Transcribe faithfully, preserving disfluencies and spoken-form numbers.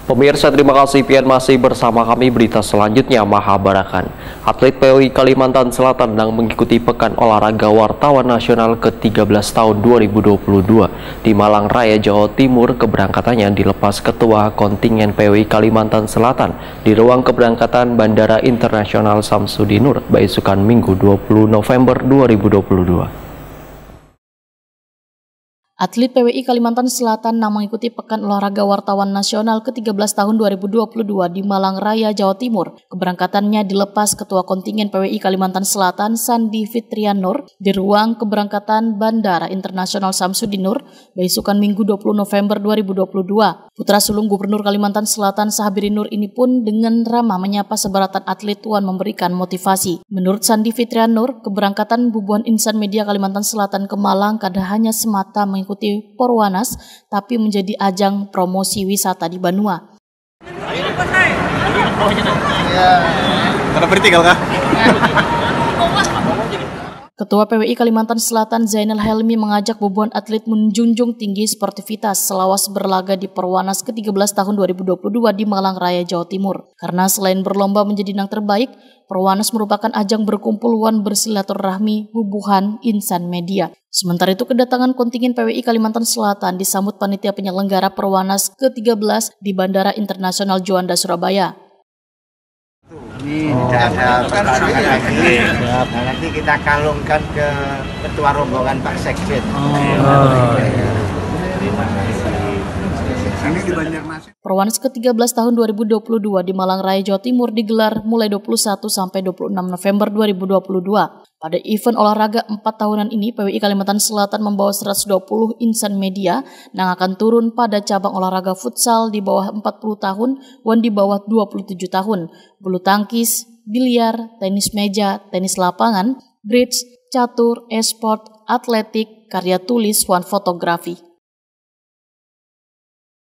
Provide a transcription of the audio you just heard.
Pemirsa, terima kasih pian masih bersama kami. Berita selanjutnya, Mahabarakan. Atlet P O I Kalimantan Selatan sedang mengikuti Pekan Olahraga Wartawan Nasional ke tiga belas tahun dua ribu dua puluh dua di Malang Raya, Jawa Timur. Keberangkatannya dilepas Ketua Kontingen P O I Kalimantan Selatan di ruang keberangkatan Bandara Internasional Samsudinur, Baisukan, Minggu dua puluh November dua ribu dua puluh dua. Atlet P W I Kalimantan Selatan yang mengikuti Pekan Olahraga Wartawan Nasional ke tiga belas tahun dua ribu dua puluh dua di Malang Raya, Jawa Timur. Keberangkatannya dilepas Ketua Kontingen P W I Kalimantan Selatan Sandi Fitrian Nur di ruang keberangkatan Bandara Internasional Samsudinur, Baisukan, Minggu dua puluh November dua ribu dua puluh dua. Putra sulung Gubernur Kalimantan Selatan Sahabiri Nur ini pun dengan ramah menyapa sebaratan atlet tuan memberikan motivasi. Menurut Sandi Fitrian Nur, keberangkatan Bubuhan Insan Media Kalimantan Selatan ke Malang kada hanya semata mengikuti Porwanas, tapi menjadi ajang promosi wisata di Banua. Ketua P W I Kalimantan Selatan Zainal Helmi mengajak Bubuhan atlet menjunjung tinggi sportivitas selawas berlaga di Porwanas ke tiga belas tahun dua ribu dua puluh dua di Malang Raya, Jawa Timur. Karena selain berlomba menjadi yang terbaik, Porwanas merupakan ajang berkumpul wan bersilaturahmi Bubuhan Insan Media. Sementara itu, kedatangan kontingen P W I Kalimantan Selatan disambut panitia penyelenggara Porwanas ke tiga belas di Bandara Internasional Juanda, Surabaya. Ini tidak ada pertandingan lagi. Nah, nanti kita kalungkan ke ketua rombongan Pak Sekjen. Porwanas ke tiga belas tahun dua ribu dua puluh dua di Malang Raya, Jawa Timur digelar mulai dua puluh satu sampai dua puluh enam November dua ribu dua puluh dua. Pada event olahraga empat tahunan ini, P W I Kalimantan Selatan membawa seratus dua puluh insan media yang akan turun pada cabang olahraga futsal di bawah empat puluh tahun dan di bawah dua puluh tujuh tahun, bulu tangkis, biliar, tenis meja, tenis lapangan, bridge, catur, e-sport, atletik, karya tulis, dan fotografi.